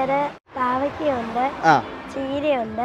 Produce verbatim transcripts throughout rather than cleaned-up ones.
വേറെ പാവയ്ക്കയുണ്ട്, ചീരയുണ്ട്,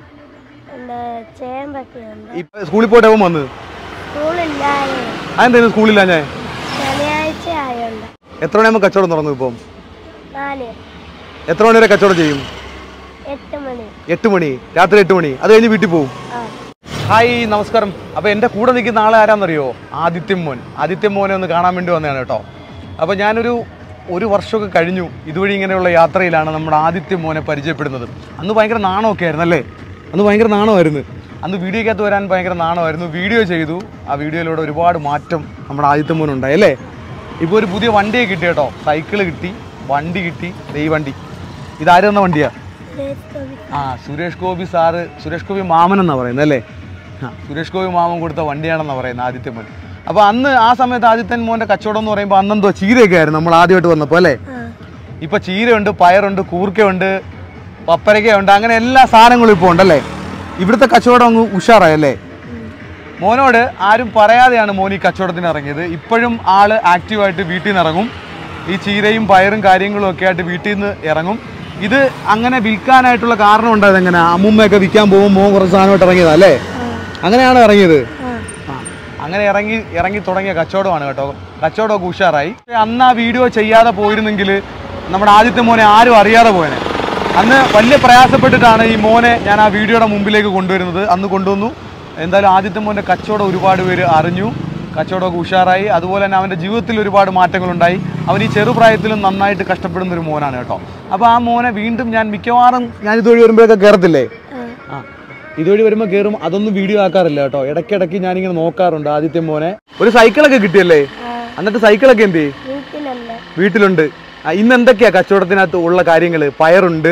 ചേമ്പൊക്കെയുണ്ട്. സ്കൂളിൽ പോയിട്ട് വന്ന് സ്കൂളില്ലാതെ അതെന്തായാലും സ്കൂളില്ല. ഞാൻ ശനിയാഴ്ച ആയുണ്ട്. എത്ര മണിയാകുമ്പോൾ കച്ചവടം തുടങ്ങും? ഇപ്പം നാല്. എത്ര മണി വരെ കച്ചവടം ചെയ്യും? എട്ട് മണി. എട്ട് മണി രാത്രി എട്ട് മണി അത് കഴിഞ്ഞ് വീട്ടിൽ പോകും. ഹായ്, നമസ്കാരം. അപ്പോൾ എൻ്റെ കൂടെ നിൽക്കുന്ന ആളെ ആരാന്നറിയോ? ആദിത്യം മോൻ. ആദിത്യം മോനെ ഒന്ന് കാണാൻ വേണ്ടി വന്നതാണ് കേട്ടോ. അപ്പോൾ ഞാനൊരു ഒരു വർഷമൊക്കെ കഴിഞ്ഞു ഇതുവഴി ഇങ്ങനെയുള്ള യാത്രയിലാണ് നമ്മുടെ ആദിത്യം മോനെ പരിചയപ്പെടുന്നത്. അന്ന് ഭയങ്കര നാണമൊക്കെ ആയിരുന്നു അല്ലേ? അന്ന് ഭയങ്കര നാണമായിരുന്നു. അന്ന് വീഡിയോക്കകത്ത് വരാൻ ഭയങ്കര നാണമായിരുന്നു. വീഡിയോ ചെയ്തു. ആ വീഡിയോയിലൂടെ ഒരുപാട് മാറ്റം നമ്മുടെ ആദിത്യം മോനുണ്ടായി അല്ലേ? ഇപ്പോൾ ഒരു പുതിയ വണ്ടിയെ കിട്ടി കേട്ടോ. സൈക്കിള് കിട്ടി, വണ്ടി കിട്ടി. ഈ വണ്ടി ഇതാര് തന്ന വണ്ടിയാ? ആ സുരേഷ് ഗോപി സാറ്, സുരേഷ് ഗോപി മാമൻ എന്നാണ് പറയുന്നത് അല്ലേ? ആ സുരേഷ് ഗോപി മാമൻ കൊടുത്ത വണ്ടിയാണെന്നാണ് പറയുന്നത് ആദിത്യം മോൻ. അപ്പോൾ അന്ന് ആ സമയത്ത് ആദിത്യൻ മോൻ്റെ കച്ചവടം എന്ന് പറയുമ്പോൾ അന്നെന്തോ ചീരയൊക്കെ ആയിരുന്നു നമ്മൾ ആദ്യമായിട്ട് വന്നപ്പോൾ അല്ലേ? ഇപ്പോൾ ചീരയുണ്ട്, പയറുണ്ട്, കൂർക്കയുണ്ട്, പപ്പരക്കയുണ്ട്, അങ്ങനെ എല്ലാ സാധനങ്ങളും ഇപ്പോൾ ഉണ്ടല്ലേ? ഇവിടുത്തെ കച്ചവടം അങ്ങ് ഉഷാറായല്ലേ? മോനോട് ആരും പറയാതെയാണ് മോൻ ഈ കച്ചവടത്തിന് ഇറങ്ങിയത്. ഇപ്പോഴും ആൾ ആക്റ്റീവായിട്ട് വീട്ടിൽ നിന്ന് ഇറങ്ങും. ഈ ചീരയും പയറും കാര്യങ്ങളും ഒക്കെ ആയിട്ട് വീട്ടിൽ നിന്ന് ഇറങ്ങും. ഇത് അങ്ങനെ വിൽക്കാനായിട്ടുള്ള കാരണം ഉണ്ടായത് എങ്ങനെ? അമ്മൂമ്മയൊക്കെ വിൽക്കാൻ പോകുമ്പോൾ മോൻ കുറച്ച് സാധനമായിട്ട് ഇറങ്ങിയതാ അല്ലേ? അങ്ങനെയാണ് ഇറങ്ങിയത്. അങ്ങനെ ഇറങ്ങി ഇറങ്ങി തുടങ്ങിയ കച്ചവടമാണ് കേട്ടോ. കച്ചവടമൊക്കെ ഉഷാറായി. അന്ന് ആ വീഡിയോ ചെയ്യാതെ പോയിരുന്നെങ്കിൽ നമ്മുടെ ആദ്യത്തെ മോനെ ആരും അറിയാതെ പോയനെ. അന്ന് വലിയ പ്രയാസപ്പെട്ടിട്ടാണ് ഈ മോനെ ഞാൻ ആ വീഡിയോയുടെ മുമ്പിലേക്ക് കൊണ്ടുവരുന്നത്. അന്ന് കൊണ്ടുവന്നു. എന്തായാലും ആദ്യത്തെ മോൻ്റെ കച്ചവടം ഒരുപാട് പേര് അറിഞ്ഞു. കച്ചവടമൊക്കെ ഉഷാറായി. അതുപോലെ തന്നെ അവൻ്റെ ജീവിതത്തിൽ ഒരുപാട് മാറ്റങ്ങളുണ്ടായി. അവൻ ഈ ചെറുപ്രായത്തിലും നന്നായിട്ട് കഷ്ടപ്പെടുന്നൊരു മോനാണ് കേട്ടോ. അപ്പോൾ ആ മോനെ വീണ്ടും ഞാൻ മിക്കവാറും ഞാൻ ഇതുവഴി വരുമ്പോഴൊക്കെ കയറത്തില്ലേ? ആ ഇതുവഴി വരുമ്പോൾ കയറും. അതൊന്നും വീഡിയോ ആക്കാറില്ല കേട്ടോ. ഇടയ്ക്കിടയ്ക്ക് ഞാനിങ്ങനെ നോക്കാറുണ്ട് ആദിത്യം മോനെ. ഒരു സൈക്കിളൊക്കെ കിട്ടിയല്ലേ? എന്നിട്ട് സൈക്കിളൊക്കെ എന്ത് വീട്ടിലുണ്ട്. ഇന്ന് എന്തൊക്കെയാ കച്ചവടത്തിനകത്ത് ഉള്ള കാര്യങ്ങൾ? പയറുണ്ട്,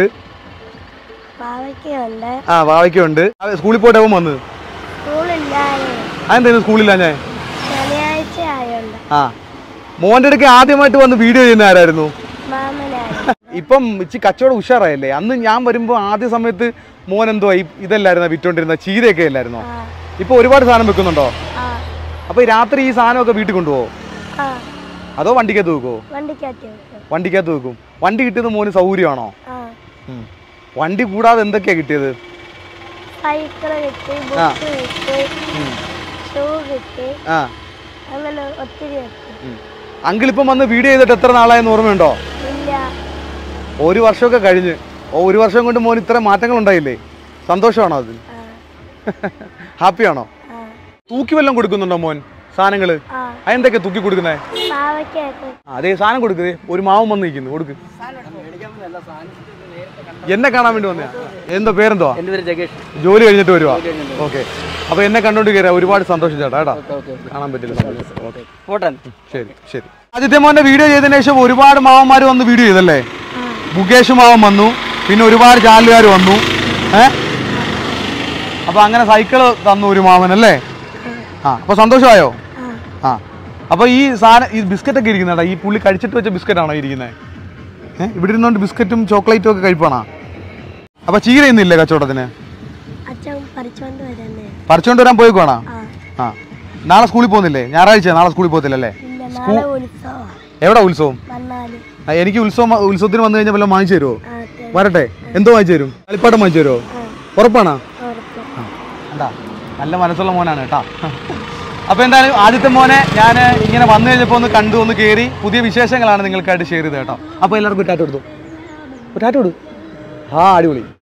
ആ പാവയ്ക്കുണ്ട്. സ്കൂളിൽ പോയിട്ട് വന്ന് അതെന്തായിരുന്നു സ്കൂളില്ല? ഞാൻ ആ മോൻ്റെ അടുക്ക് ആദ്യമായിട്ട് വന്ന് വീഡിയോ ചെയ്യുന്ന ആരായിരുന്നു? ഇപ്പം ഇച്ചി കച്ചവടം ഉഷാറായല്ലേ? അന്ന് ഞാൻ വരുമ്പോൾ ആദ്യ സമയത്ത് മോൻ എന്തോ ഇതല്ലായിരുന്നോ വിറ്റോണ്ടിരുന്ന? ചീരയൊക്കെ അല്ലായിരുന്നോ? ഇപ്പൊ ഒരുപാട് സാധനം വെക്കുന്നുണ്ടോ? അപ്പൊ രാത്രി ഈ സാധനമൊക്കെ വീട്ടിൽ കൊണ്ടുപോകും അതോ വണ്ടിക്കകത്ത് വെക്കുമോ? വണ്ടിക്കകത്ത് വെക്കും. വണ്ടി കിട്ടിയത് മോന് സൗകര്യമാണോ? വണ്ടി കൂടാതെ എന്തൊക്കെയാ കിട്ടിയത്? അങ്കിൾ ഇപ്പം വന്ന് വീഡിയോ ചെയ്തിട്ട് എത്ര നാളായെന്ന് ഓർമ്മയുണ്ടോ? ഒരു വർഷമൊക്കെ കഴിഞ്ഞ്. ഓ ഒരു വർഷം കൊണ്ട് മോൻ ഇത്ര മാറ്റങ്ങൾ ഉണ്ടായില്ലേ? സന്തോഷമാണോ അതിൽ? ഹാപ്പിയാണോ? തൂക്കി വല്ലതും കൊടുക്കുന്നുണ്ടോ മോൻ സാധനങ്ങള്? അതെന്തൊക്കെ തൂക്കി കൊടുക്കുന്നേ? അതേ സാധനം കൊടുക്കുന്നേ. ഒരു മാവൻ വന്ന് നിൽക്കുന്നു, കൊടുക്ക്. എന്നെ കാണാൻ വേണ്ടി വന്നയാ? എന്താ പേരെന്തോ? ജോലി കഴിഞ്ഞിട്ട് വരുവാ? ഓക്കെ. അപ്പൊ എന്നെ കണ്ടോണ്ട് കയറിയാ ഒരുപാട് സന്തോഷം ചേട്ടാ. കേട്ടാ കാണാൻ പറ്റില്ല. ശരി ശരി. ആദിത്യ മോന്റെ വീഡിയോ ചെയ്തതിനു ശേഷം ഒരുപാട് മാവന്മാർ വന്ന് വീഡിയോ ചെയ്തല്ലേ? മുകേഷ് മാവൻ വന്നു, പിന്നെ ഒരുപാട് ചാനലുകാർ വന്നു. ഏഹ് അപ്പൊ അങ്ങനെ സൈക്കിള് തന്നു ഒരു മാവൻ അല്ലേ? ആ അപ്പൊ സന്തോഷമായോ? ആ അപ്പൊ ഈ സാധനം ഈ ബിസ്ക്കറ്റ് ഒക്കെ ഇരിക്കുന്നേടാ, ഈ പുള്ളി കഴിച്ചിട്ട് വെച്ച ബിസ്ക്കറ്റ് ആണോ ഇരിക്കുന്നത്? ഏഹ് ഇവിടെ ഇരുന്നോണ്ട് ബിസ്ക്കറ്റും ചോക്ലേറ്റും ഒക്കെ കഴിപ്പാണോ? അപ്പൊ ചീര ഇന്നില്ലേ കച്ചവടത്തിന്? പറിച്ചോണ്ട് വരാൻ പോയിക്കോണോ? ആ നാളെ സ്കൂളിൽ പോകുന്നില്ലേ? ഞായറാഴ്ച നാളെ സ്കൂളിൽ പോകത്തില്ലല്ലേ? എവിടെ ഉത്സവം? എനിക്ക് ഉത്സവം ഉത്സവത്തിന് വന്നു കഴിഞ്ഞാൽ വല്ലതും വാങ്ങിച്ചു തരുമോ? വരട്ടെ. എന്തോ വാങ്ങിച്ചു തരും? കളിപ്പാട്ടം വാങ്ങിച്ചു തരുമോ? ഉറപ്പാണോ? എന്താ നല്ല മനസ്സുള്ള മോനാണ് കേട്ടാ. അപ്പോൾ എന്തായാലും ആദ്യത്തെ മോനെ ഞാൻ ഇങ്ങനെ വന്നു കഴിഞ്ഞപ്പോൾ ഒന്ന് കണ്ടു, ഒന്ന് കയറി. പുതിയ വിശേഷങ്ങളാണ് നിങ്ങൾക്കായിട്ട് ഷെയർ ചെയ്തത് കേട്ടോ. അപ്പോൾ എല്ലാവർക്കും ടാറ്റ കൊടുത്തു. ടാറ്റ കൊടു. ആ അടിപൊളി.